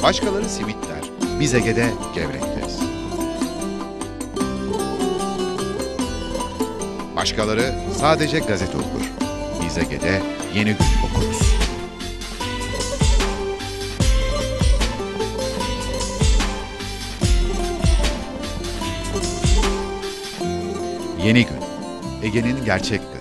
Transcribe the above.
Başkaları simit der. Biz Ege'de gevrek deriz. Başkaları sadece gazete okur. Biz Ege'de Yeni Gün okuruz. Yeni Gün, Ege'nin gerçek